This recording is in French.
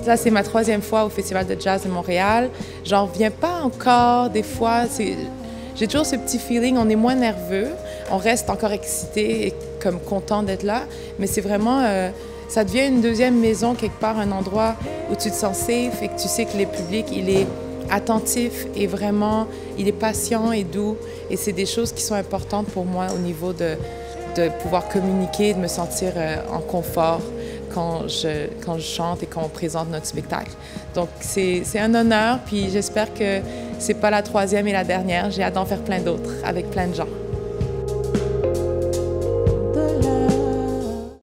Ça, c'est ma troisième fois au Festival de jazz de Montréal. J'en reviens pas encore. Des fois, j'ai toujours ce petit feeling, on est moins nerveux, on reste encore excité et comme content d'être là, mais c'est vraiment, ça devient une deuxième maison quelque part, un endroit où tu te sens safe et que tu sais que le public, il est attentif et vraiment, il est patient et doux. Et c'est des choses qui sont importantes pour moi au niveau de pouvoir communiquer, de me sentir en confort quand je chante et quand on présente notre spectacle. Donc c'est un honneur, puis j'espère que c'est pas la troisième et la dernière. J'ai hâte d'en faire plein d'autres avec plein de gens.